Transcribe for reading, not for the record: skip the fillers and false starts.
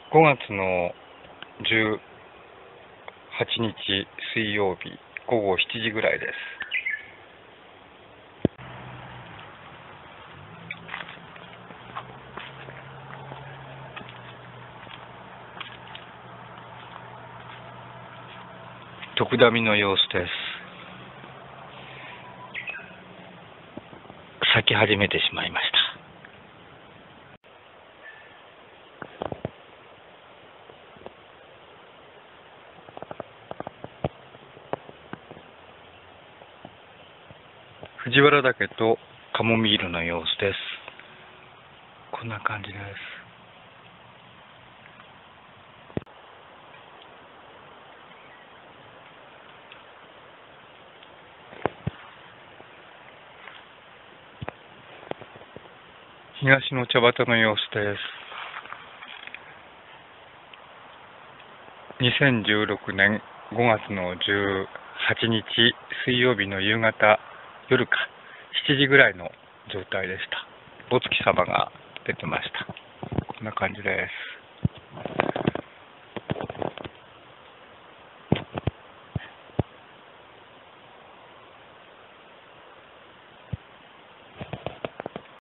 5月の18日水曜日午後7時ぐらいです。徳田見の様子です。咲き始めてしまいました。藤原岳とカモミールの様子です。こんな感じです。東の茶畑の様子です。2016年5月の18日水曜日の夕方、夜か7時ぐらいの状態でした。お月様が出てました。こんな感じです。